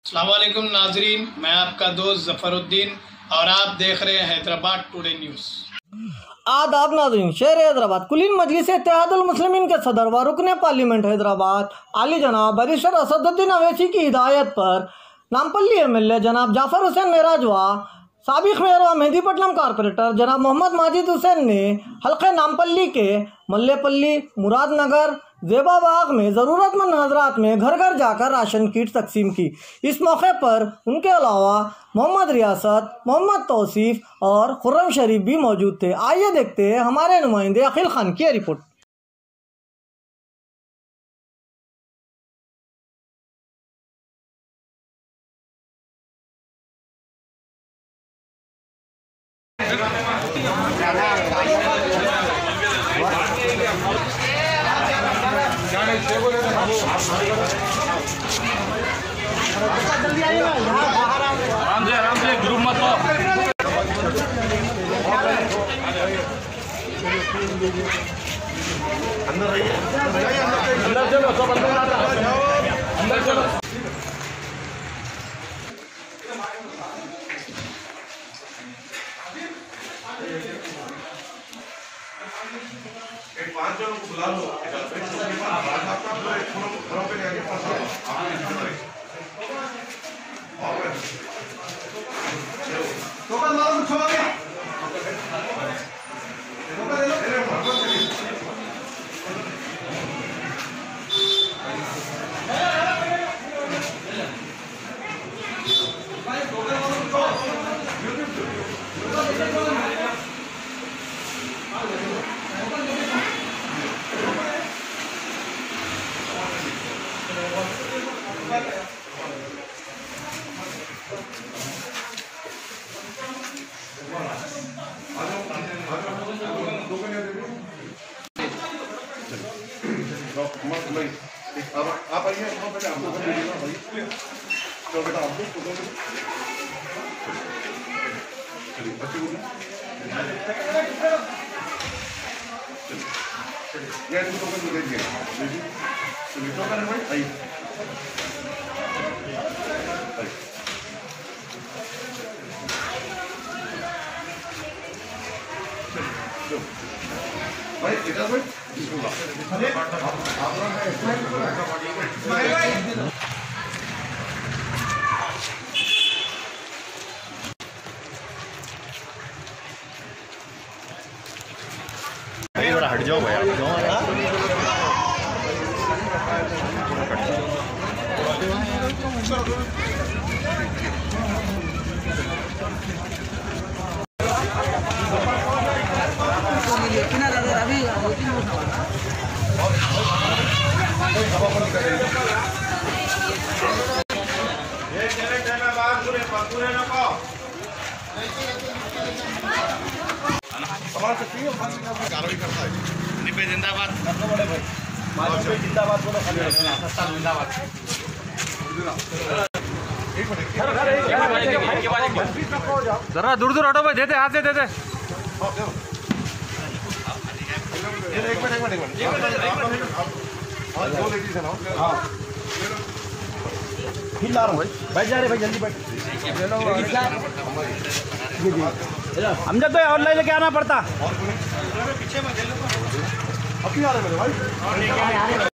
अस्सलाम वालेकुम नाजरीन, मैं आपका दोस्त ज़फ़रुद्दीन और आप देख रहे हैं हैदराबाद टुडे न्यूज़। आदाब नाज़रीन, शहर हैदराबाद कुलीन मजलिस इत्तेहादुल मुस्लिमीन के सदर व रुकने पार्लियामेंट हैदराबाद आली जनाब बैरिस्टर असदुद्दीन अवैसी की हिदायत पर नामपल्ली एमएलए जनाब जाफर हुसैन मेराज व साबिक़ मेयर व मेहदीपट्टनम कारपोरेटर जनाब मोहम्मद माजिद हुसैन ने हल्के नामपल्ली के मल्लेपल्ली, मुरादनगर, ज़ेबाबाग में ज़रूरतमंद हजरात में घर घर जाकर राशन किट तकसीम की। इस मौके पर उनके अलावा मोहम्मद रियासत, मोहम्मद तौसीफ और खुर्रम शरीफ भी मौजूद थे। आइए देखते हैं हमारे नुमाइंदे अखिल खान की रिपोर्ट। आराम से ग्रुप मत हो। अंदर चलो, सब अंदर चलो। एक 5 जनों को बुला लो। घरों पे जाके टोकन मारो, कुछ हो गया टोकन ले लो। आप आइए, पहले आपको भाई तो बेटा आपको चलिए बच्चे को ये टोकन दे दीजिए। चलिए टोकन भाई आइए भाई इधर भाई थोड़ा हट जाओ भैया, कार्रवाई करता है। जिंदाबाद जिंदाबाद बोलो, जिंदाबाद। जरा दूर दूर हटो भाई, देते हाथ से देते। एक मिनट दो लेडीज है ना। हाँ ला रहा हूँ भाई, बैठ जा रहे भाई, जल्दी बैठ। हमने तो ऑनलाइन लेके आना पड़ता। पीछे में अपनी आ रहे भाई।